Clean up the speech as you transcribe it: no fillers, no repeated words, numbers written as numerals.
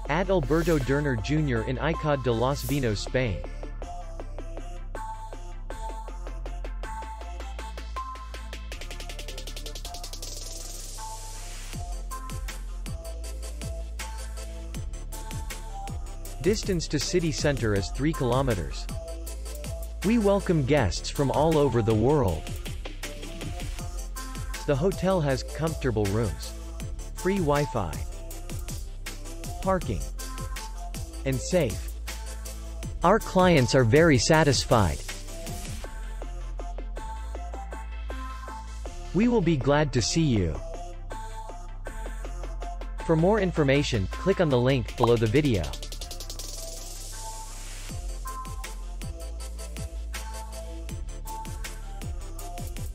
At Alberto Dorner Junior in Icod de los Vinos, Spain. Distance to city center is 3 kilometers. We welcome guests from all over the world. The hotel has comfortable rooms, free Wi-Fi, parking, and safe. Our clients are very satisfied. We will be glad to see you. For more information, click on the link below the video.